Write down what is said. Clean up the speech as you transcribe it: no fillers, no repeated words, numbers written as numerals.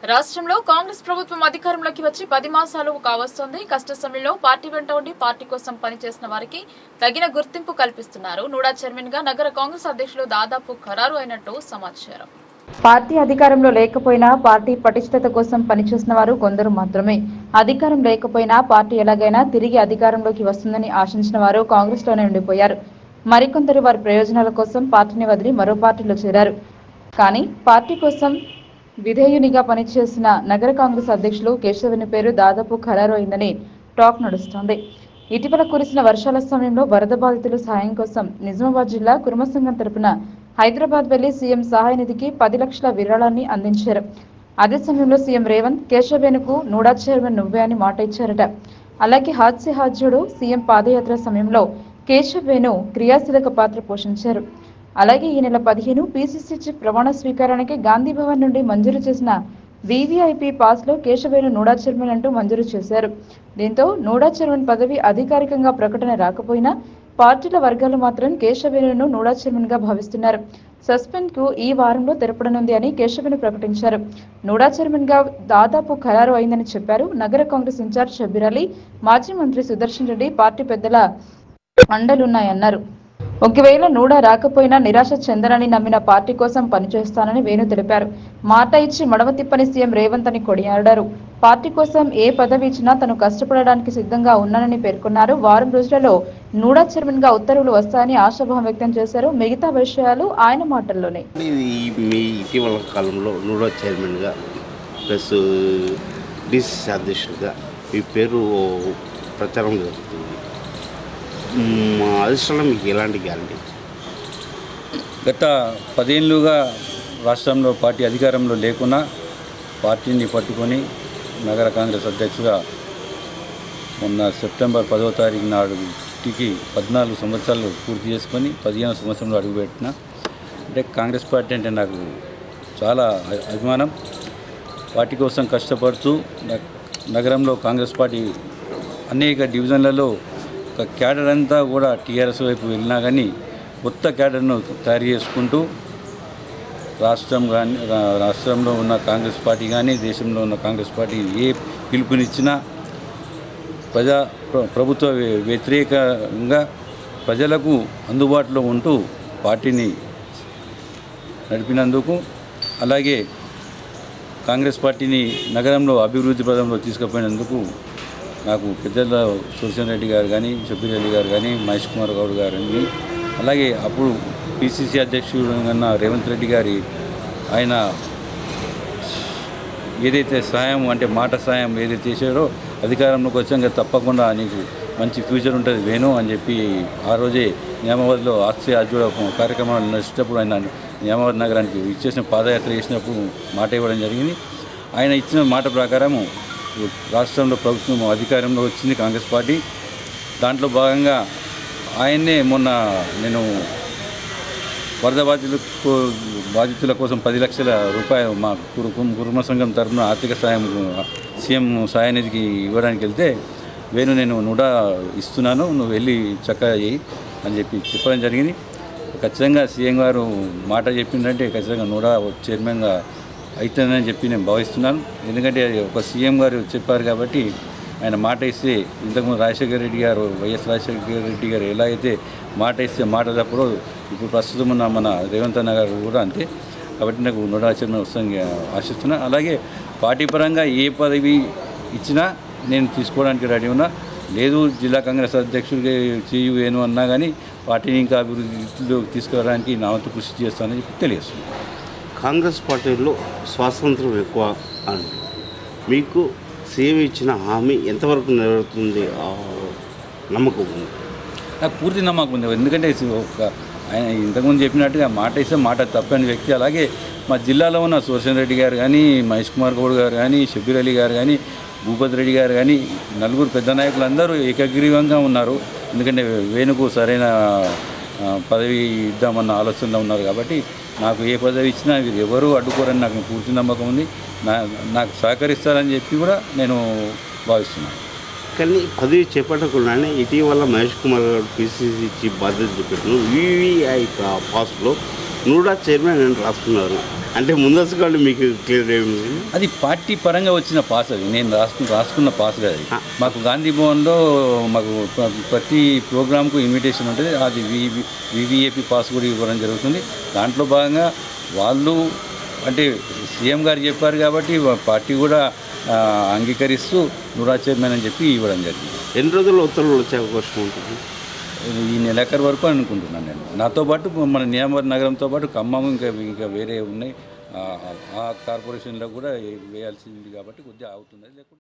రాష్ట్రంలో కాంగ్రెస్ ప్రభుత్వం అధికారంలోకి వచ్చి 10 మాసాలు కావస్తోంది. కష్ట సమయంలో పార్టీ వెంట ఉండి పార్టీ కోసం పనిచేసిన వారికి తగిన గుర్తింపు కల్పిస్తున్నారు. నూడా చైర్మన్ గా నగర కాంగ్రెస్ అధ్యక్షులు దాదాపు ఖరారు అయినట్టు సమాచారం. పార్టీ అధికారంలో లేకపోయినా పార్టీ పటిష్టత కోసం పనిచేసిన వారు కొందరు మాత్రమే. అధికారం లేకపోయినా పార్టీ ఎలాగైనా తిరిగి అధికారంలోకి వస్తుందని ఆశించిన వారు కాంగ్రెస్ లోనే ఉండిపోయారు. మరికొందరు వారి ప్రయోజనాల కోసం పార్టీని వదిలి మరో పార్టీలో చేరారు. కానీ పార్టీ కోసం విధేయునిగా పనిచేసిన నగర కాంగ్రెస్ అధ్యక్షులు కేశవేని పేరు దాదాపు ఖరారు అయిందని టాక్ నడుస్తోంది. ఇటీవల కురిసిన వర్షాల సమయంలో వరద బాధితుల సహాయం కోసం నిజామాబాద్ జిల్లా కుర్మ సంఘం తరపున హైదరాబాద్ వెళ్లి సీఎం సహాయ నిధికి 10 లక్షల విరాళాన్ని అందించారు. అదే సమయంలో సీఎం రేవంత్ కేశవేనుకు నూడా చైర్మన్ నువ్వే అని మాట ఇచ్చారట. అలాగే హాస్యుడు సీఎం పాదయాత్ర సమయంలో కేశవేను క్రియాశీలక పాత్ర పోషించారు. అలాగే ఈ నెల 15 పీసీసీ చీఫ్ ప్రమాణ స్వీకారానికి గాంధీ భవన్ నుండి మంజూరు చేసిన వీవీఐపీ పాస్ లో కేశవేను నూడా చైర్మన్ అంటూ మంజూరు చేశారు. దీంతో నూడా చైర్మన్ పదవి అధికారికంగా ప్రకటన రాకపోయినా పార్టీల వర్గాలు మాత్రం కేశవేనును నూడా చైర్మన్ గా భావిస్తున్నారు. సస్పెండ్ కు ఈ వారంలో తెరపడనుంది అని కేశవేను ప్రకటించారు. నూడా చైర్మన్ గా దాదాపు ఖరారు అయిందని చెప్పారు. నగర కాంగ్రెస్ ఇన్ఛార్జ్ షబ్బీర్ అలీ, మాజీ మంత్రి సుదర్శన్ రెడ్డి పార్టీ పెద్దల అండలున్నాయన్నారు. ఒకవేళ నూడా రాకపోయినా నిరాశ చెందనని నమ్మిన పార్టీ కోసం పనిచేస్తానని వేణు తెలిపారు. మాట ఇచ్చి మడమ తిప్పని సీఎం రేవంత్ అని కొనియాడారు. పార్టీ కోసం ఏ పదవి ఇచ్చినా తను కష్టపడడానికి సిద్ధంగా ఉన్నానని పేర్కొన్నారు. వారం రోజులలో నూడా చైర్మన్ గా ఉత్తర్వులు వస్తాయని ఆశాభావం వ్యక్తం చేశారు. మిగతా విషయాలు ఆయన మాటల్లోనే. మీ ఇటీవల కాలంలో నూడా చైర్మన్ గా ప్లస్ డిసిసి అధ్యక్షుడిగా మీ పేరు ప్రచారం జరుగుతుంది. మా అధిష్టానం మీకు ఎలాంటి గ్యారంటీ? గత 10 ఏళ్ళుగా రాష్ట్రంలో పార్టీ అధికారంలో లేకున్నా పార్టీని పట్టుకొని నగర కాంగ్రెస్ అధ్యక్షుడిగా మొన్న సెప్టెంబర్ 10వ తారీఖు నాటికి 14 సంవత్సరాలు పూర్తి చేసుకొని 15వ సంవత్సరంలో అడుగుపెట్టిన. అంటే కాంగ్రెస్ పార్టీ అంటే నాకు చాలా అభిమానం. పార్టీ కోసం కష్టపడుతూ నగరంలో కాంగ్రెస్ పార్టీ అనేక డివిజన్లలో క్యాడర్ అంతా కూడా టీఆర్ఎస్ వైపు వెళ్ళినా కానీ కొత్త క్యాడర్ను తయారు చేసుకుంటూ రాష్ట్రంలో ఉన్న కాంగ్రెస్ పార్టీ కానీ దేశంలో ఉన్న కాంగ్రెస్ పార్టీ ఏ పిలుపునిచ్చినా ప్రభుత్వ వ్యతిరేకంగా ప్రజలకు అందుబాటులో ఉంటూ పార్టీని నడిపినందుకు, అలాగే కాంగ్రెస్ పార్టీని నగరంలో అభివృద్ధి పదంలో తీసుకుపోయినందుకు నాకు పెద్దల సుదర్శన్ రెడ్డి గారు కానీ, షబ్బీర్ అలీ గారు కానీ, మహేష్ కుమార్ గౌడ్ గారు కానీ, అలాగే అప్పుడు పీసీసీ అధ్యక్షుడు అన్న రేవంత్ రెడ్డి గారి ఆయన ఏదైతే సాయం అంటే మాట సాయం ఏదైతే చేశారో అధికారంలోకి వచ్చాక తప్పకుండా నీకు మంచి ఫ్యూచర్ ఉంటుంది వేణు అని చెప్పి ఆ రోజే నిజామాబాద్లో హాస్యుడు కార్యక్రమాలు నడిచేటప్పుడు ఆయన నిజామాబాద్ నగరానికి ఇచ్చేసిన పాదయాత్ర చేసినప్పుడు మాట ఇవ్వడం జరిగింది. ఆయన ఇచ్చిన మాట ప్రకారము రాష్ట్రంలో ప్రభుత్వం అధికారంలో వచ్చింది కాంగ్రెస్ పార్టీ. దాంట్లో భాగంగా ఆయన్నే మొన్న నేను వరద బాధితుల కోసం 10 లక్షల రూపాయలు మా కుర్మ సంఘం తరఫున ఆర్థిక సాయం సీఎం సహాయ నిధికి ఇవ్వడానికి వెళ్తే వేణు నేను నూడా ఇస్తున్నాను, నువ్వు వెళ్ళి చక్కగా చేయి అని చెప్పి చెప్పడం జరిగింది. ఖచ్చితంగా సీఎం గారు మాట చెప్పిందంటే ఖచ్చితంగా నూడా చైర్మన్గా అవుతుందని చెప్పి నేను భావిస్తున్నాను. ఎందుకంటే ఒక సీఎం గారు చెప్పారు కాబట్టి ఆయన మాట ఇస్తే ఇంతకుముందు రాజశేఖర రెడ్డి గారు వైఎస్ రాజశేఖర రెడ్డి గారు ఎలా అయితే మాట ఇస్తే మాట తప్పుడు ఇప్పుడు ప్రస్తుతం ఉన్న మన రేవంత్ అన్న గారు కూడా అంతే. కాబట్టి నాకు నూడా చైర్మన్ వస్తుందని ఆశిస్తున్నా. అలాగే పార్టీ పరంగా ఏ పదవి ఇచ్చినా నేను తీసుకోవడానికి రెడీ ఉన్నా. లేదు జిల్లా కాంగ్రెస్ అధ్యక్షుడిగా చేయను అన్నా కానీ పార్టీని ఇంకా అభివృద్ధిలోకి తీసుకురావడానికి నా వంతు కృషి చేస్తానని చెప్పి తెలియజేస్తున్నాను. కాంగ్రెస్ పార్టీలో స్వాతంత్రం ఎక్కువ అని మీకు సీఎం ఇచ్చిన హామీ ఎంతవరకు నెరవేరుతుంది నమ్మకం ఉంది? నాకు పూర్తి నమ్మకం ఉంది. ఎందుకంటే ఆయన ఇంతకుముందు చెప్పినట్టుగా మాట ఇస్తే మాట తప్పని వ్యక్తి. అలాగే మా జిల్లాలో ఉన్న సుదర్శన్ రెడ్డి గారు కానీ, మహేష్ కుమార్ గౌడ్ గారు కానీ, షబ్బీర్ అలీ గారు కానీ, భూపతి రెడ్డి గారు కానీ, నలుగురు పెద్ద నాయకులు అందరూ ఏకగ్రీవంగా ఉన్నారు. ఎందుకంటే వేణుకు సరైన పదవి ఇద్దామన్న ఆలోచనలో ఉన్నారు. కాబట్టి నాకు ఏ పదవి ఇచ్చినా వీరు ఎవరు అడ్డుకోరని నాకు పూర్తి నమ్మకం ఉంది. నాకు సహకరిస్తారని చెప్పి కూడా నేను భావిస్తున్నాను. కానీ పదవి చేపట్టకుండానే ఇటీవల మహేష్ కుమార్ గారు పీసీసీ చీఫ్ బాధ్యత చేపట్టిన వీవీఐ పాస్లో నూడా చైర్మన్ అని రాసుకున్నారు. అంటే ముందస్తుగా మీకు క్లియర్ ఏమి? అది పార్టీ పరంగా వచ్చిన పాస్, అది నేను రాసుకున్న పాస్ కాదు. మాకు గాంధీ భవన్లో మాకు ప్రతి ప్రోగ్రాంకు ఇన్విటేషన్ ఉంటుంది. అది వివిఏపీ పాస్ కూడా ఇవ్వడం జరుగుతుంది. దాంట్లో భాగంగా వాళ్ళు అంటే సీఎం గారు చెప్పారు కాబట్టి పార్టీ కూడా అంగీకరిస్తూ నూడా చైర్మన్ అని చెప్పి ఇవ్వడం జరిగింది. ఎన్ని రోజుల్లో ఉత్తర్వులు వచ్చే అవకాశం ఉంటుంది? ఈ నెలాఖరు వరకు అనుకుంటున్నాను నేను. నాతో పాటు మన నియామవరం నగరంతో పాటు ఖమ్మం ఇంకా వేరే ఉన్నాయి. ఆ కార్పొరేషన్లో కూడా వేయాల్సింది కాబట్టి కొద్దిగా అవుతుంది. లేకుంటే